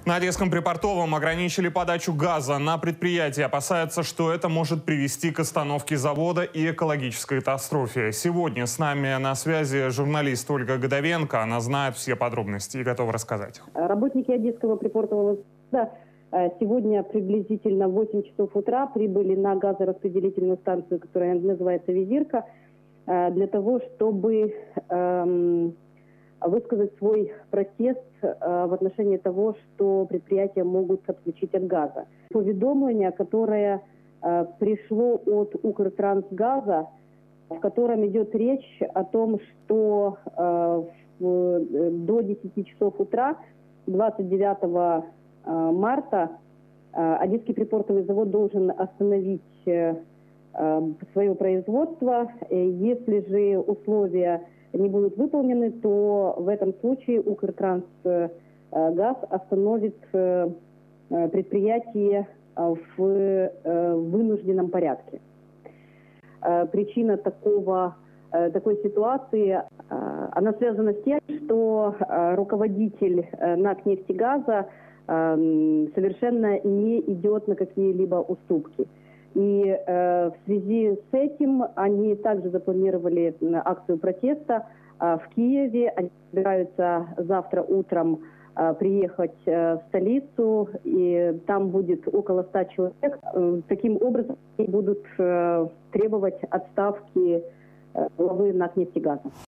На Одесском припортовом ограничили подачу газа на предприятие. Опасаются, что это может привести к остановке завода и экологической катастрофе. Сегодня с нами на связи журналист Ольга Годовенко. Она знает все подробности и готова рассказать. Работники Одесского припортового завода сегодня приблизительно в 8 часов утра прибыли на газораспределительную станцию, которая называется «Визирка», для того, чтобы высказать свой протест в отношении того, что предприятия могут отключить от газа. Поведомление, которое пришло от Укртрансгаза, в котором идет речь о том, что до 10 часов утра 29 марта Одесский припортовый завод должен остановить свое производство. Если же условия не будут выполнены, то в этом случае Укртрансгаз остановит предприятие в вынужденном порядке. Причина такой ситуации, она связана с тем, что руководитель НАК «Нефтегаза» совершенно не идет на какие-либо уступки. И в связи с этим они также запланировали акцию протеста в Киеве. Они собираются завтра утром приехать в столицу, и там будет около 100 человек. Таким образом, они будут требовать отставки главы НАК «Нефтегаза».